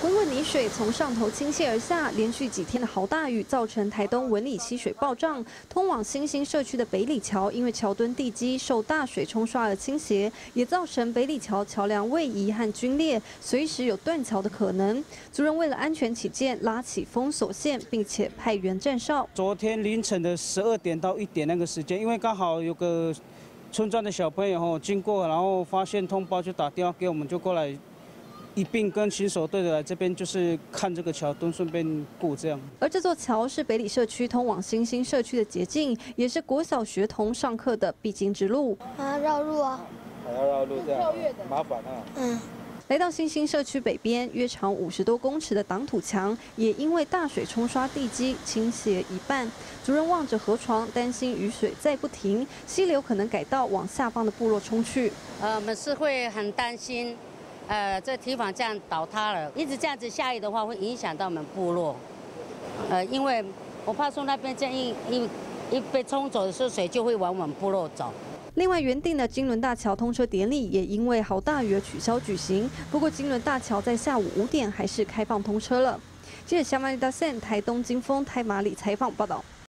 滚滚泥水从上头倾泻而下，连续几天的豪大雨造成台东文里溪水暴涨，通往新兴社区的北里桥因为桥墩地基受大水冲刷而倾斜，也造成北里桥桥梁位移和龟裂，随时有断桥的可能。族人为了安全起见，拉起封锁线，并且派员站哨。 昨天凌晨的12点到1点那个时间，因为刚好有个村庄的小朋友经过，然后发现通报就打电话给我们，就过来。一并跟巡守队的来这边，就是看这个桥墩，顺便顾这样。 而这座桥是北里社区通往新兴社区的捷径，也是国小学童上课的必经之路。 绕路啊！ 还要绕路这样，麻烦啊。 来到新兴社区北边，约长50多公尺的挡土墙，也因为大水冲刷地基，倾斜一半。族人望着河床，担心雨水再不停，溪流可能改道往下方的部落冲去。 我们是会很担心。这堤防这样倒塌了，一直这样子下雨的话，会影响到我们部落。因为我怕说那边这样一被冲走的时候，水就会往我们部落走。 另外，原定的金轮大桥通车典礼也因为豪大雨而取消举行。不过，金轮大桥在下午5点还是开放通车了。记者夏曼丽达线台东金峰台马里采访报道。